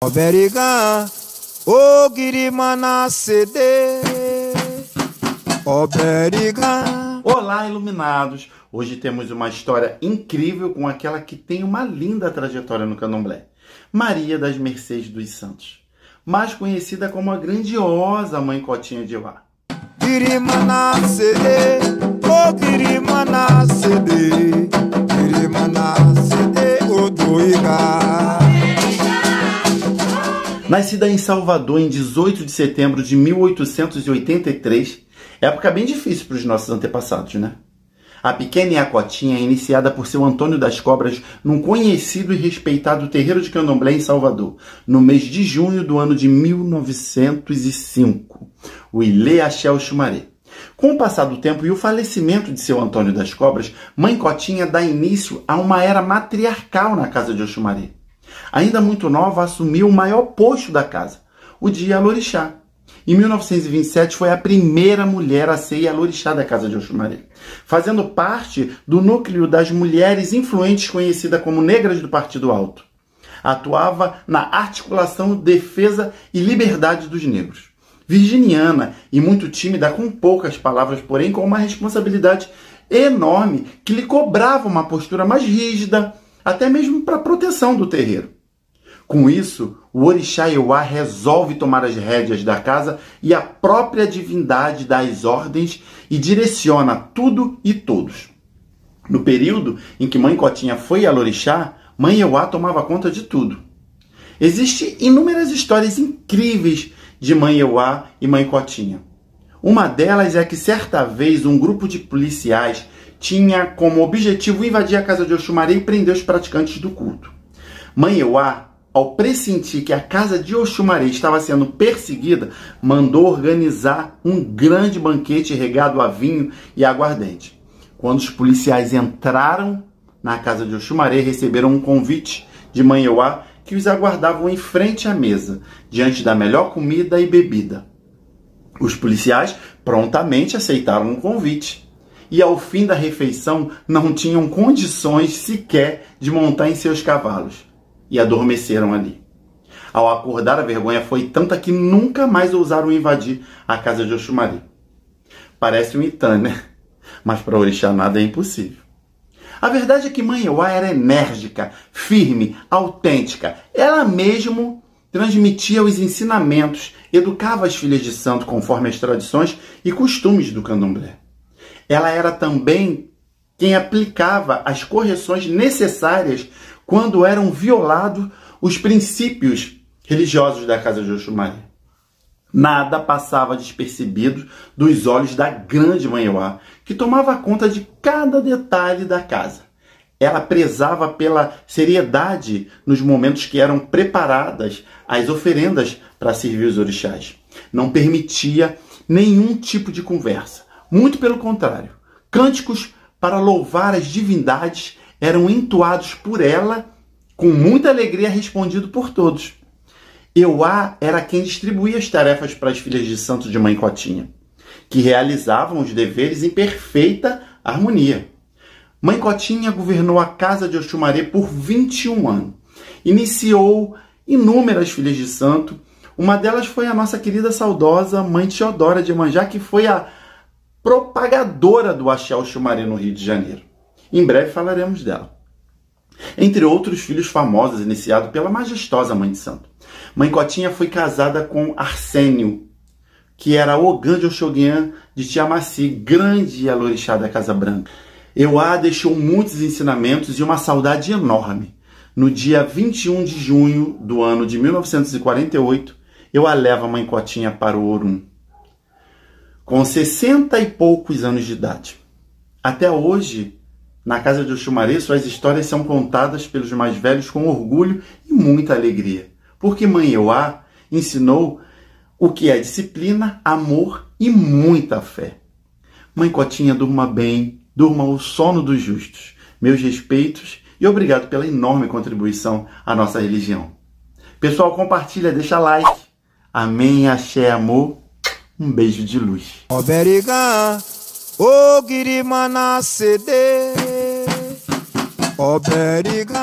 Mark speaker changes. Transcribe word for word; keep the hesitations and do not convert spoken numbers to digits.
Speaker 1: Oberigan, Ogirimana C D, Oberigan.
Speaker 2: Olá, iluminados! Hoje temos uma história incrível com aquela que tem uma linda trajetória no candomblé. Maria das Mercês dos Santos, mais conhecida como a grandiosa Mãe Cotinha de Euá.
Speaker 1: Girimana C D, Ogirimana C D, Girimana C D, Odoiga.
Speaker 2: Nascida em Salvador em dezoito de setembro de mil oitocentos e oitenta e três, época bem difícil para os nossos antepassados, né? A pequena Iacotinha é iniciada por seu Antônio das Cobras num conhecido e respeitado terreiro de candomblé em Salvador, no mês de junho do ano de mil novecentos e cinco, o Ilê Axé Oxumaré. Com o passar do tempo e o falecimento de seu Antônio das Cobras, Mãe Cotinha dá início a uma era matriarcal na casa de Oxumaré. Ainda muito nova, assumiu o maior posto da casa, o de Ialorixá. Em mil novecentos e vinte e sete, foi a primeira mulher a ser Ialorixá da casa de Oxumaré, fazendo parte do núcleo das mulheres influentes conhecida como Negras do Partido Alto. Atuava na articulação, defesa e liberdade dos negros. Virginiana e muito tímida, com poucas palavras, porém com uma responsabilidade enorme que lhe cobrava uma postura mais rígida, até mesmo para a proteção do terreiro. Com isso, o Orixá Euá resolve tomar as rédeas da casa e a própria divindade dá as ordens e direciona tudo e todos. No período em que Mãe Cotinha foi Ialorixá, Mãe Euá tomava conta de tudo. Existem inúmeras histórias incríveis de Mãe Euá e Mãe Cotinha. Uma delas é que certa vez um grupo de policiais tinha como objetivo invadir a casa de Oxumaré e prender os praticantes do culto. Mãe Euá, ao pressentir que a casa de Oxumaré estava sendo perseguida, mandou organizar um grande banquete regado a vinho e aguardente. Quando os policiais entraram na casa de Oxumaré, receberam um convite de Mãe Euá que os aguardavam em frente à mesa, diante da melhor comida e bebida. Os policiais prontamente aceitaram o convite. E ao fim da refeição não tinham condições sequer de montar em seus cavalos. E adormeceram ali. Ao acordar, a vergonha foi tanta que nunca mais ousaram invadir a casa de Oxumaré. Parece um Itã, né? Mas para Orixá nada é impossível. A verdade é que Mãe Euá era enérgica, firme, autêntica. Ela mesmo transmitia os ensinamentos, educava as filhas de santo conforme as tradições e costumes do candomblé. Ela era também quem aplicava as correções necessárias quando eram violados os princípios religiosos da casa de Oxumaré. Nada passava despercebido dos olhos da grande Mãe Euá, que tomava conta de cada detalhe da casa. Ela prezava pela seriedade nos momentos que eram preparadas as oferendas para servir os orixás. Não permitia nenhum tipo de conversa. Muito pelo contrário, cânticos para louvar as divindades eram entoados por ela, com muita alegria respondido por todos. Euá era quem distribuía as tarefas para as filhas de santo de Mãe Cotinha, que realizavam os deveres em perfeita harmonia. Mãe Cotinha governou a casa de Oxumaré por vinte e um anos. Iniciou inúmeras filhas de santo. Uma delas foi a nossa querida saudosa Mãe Teodora de Iemanjá, que foi a propagadora do Axé Oxumaré no Rio de Janeiro. Em breve falaremos dela. Entre outros filhos famosos iniciados pela majestosa Mãe de Santo. Mãe Cotinha foi casada com Arsênio, que era Ogã de Oxoguian de Tiamaci, grande Ialorixá da Casa Branca. Euá deixou muitos ensinamentos e uma saudade enorme. No dia vinte e um de junho do ano de mil novecentos e quarenta e oito, Euá leva Mãe Cotinha para o Orum, com sessenta e poucos anos de idade. Até hoje, na casa de Oxumaré, suas histórias são contadas pelos mais velhos com orgulho e muita alegria, porque Mãe Euá ensinou o que é disciplina, amor e muita fé. Mãe Cotinha, durma bem, durma o sono dos justos. Meus respeitos e obrigado pela enorme contribuição à nossa religião. Pessoal, compartilha, deixa like. Amém, axé, amor. Um beijo de luz.
Speaker 1: Oberigan, Ogirimana C D, Oberigan.